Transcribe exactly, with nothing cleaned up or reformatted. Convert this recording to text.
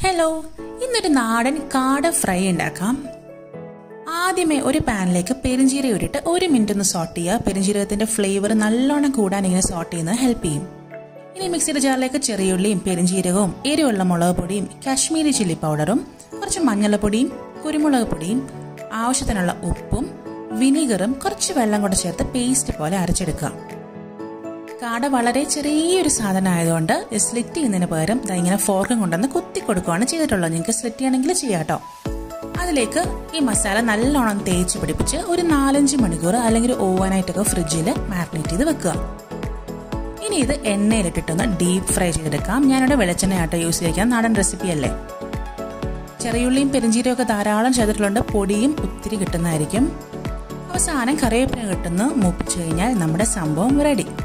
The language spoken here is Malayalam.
ഹലോ, ഇന്നൊരു നാടൻ കാട ഫ്രൈ ഉണ്ടാക്കാം. ആദ്യമേ ഒരു പാനിലേക്ക് പെരിഞ്ജീരകം ഇട്ടിട്ട് ഒരു മിനിറ്റ് ഒന്ന് സോട്ട് ചെയ്യുക. പെരിഞ്ജീരകത്തിന്റെ ഫ്ലേവർ നല്ലോണം കൂടാൻ ഇങ്ങനെ സോട്ട് ചെയ്യുന്നത് ഹെൽപ്പ് ചെയ്യും. ഇനി മിക്സിയുടെ ജാറിലേക്ക് ചെറിയുള്ളിയും പെരിഞ്ജീരകവും എരിവുള്ള മുളക് പൊടിയും കാശ്മീരി ചില്ലി പൗഡറും കുറച്ച് മഞ്ഞൾപ്പൊടിയും കുരുമുളക് പൊടിയും ആവശ്യത്തിനുള്ള ഉപ്പും വിനീഗറും കുറച്ച് വെള്ളം കൂടെ ചേർത്ത് പേസ്റ്റ് പോലെ അരച്ചെടുക്കുക. കാട വളരെ ചെറിയൊരു സാധനം ആയതുകൊണ്ട് സ്ലിറ്റ് ചെയ്യുന്നതിന് പകരം ഇങ്ങനെ ഫോർക്കും കൊണ്ടുവന്ന് കുത്തി കൊടുക്കുകയാണ് ചെയ്തിട്ടുള്ളത്. നിങ്ങൾക്ക് സ്ലിറ്റ് ചെയ്യണമെങ്കിൽ ചെയ്യാം കേട്ടോ. അതിലേക്ക് ഈ മസാല നല്ലോണം തേച്ച് പിടിപ്പിച്ച് ഒരു നാലഞ്ച് മണിക്കൂർ അല്ലെങ്കിൽ ഓവനായിട്ടൊക്കെ ഫ്രിഡ്ജിൽ മാരിനേറ്റ് ചെയ്ത് വെക്കുക. ഇനി ഇത് എണ്ണയിലിട്ടിട്ടൊന്ന് ഡീപ്പ് ഫ്രൈ ചെയ്തെടുക്കാം. ഞാനിവിടെ വെളിച്ചെണ്ണയാട്ടോ യൂസ് ചെയ്യിക്കാം, നാടൻ റെസിപ്പി അല്ലേ. ചെറിയുള്ളിയും പെരിഞ്ജീരകവും ഒക്കെ ധാരാളം ചെയ്തിട്ടുള്ളത് പൊടിയും ഒത്തിരി കിട്ടുന്നതായിരിക്കും. അവസാനം കറിവേപ്പില കിട്ടുന്ന മൂപ്പിച്ചു കഴിഞ്ഞാൽ നമ്മുടെ സംഭവം റെഡി.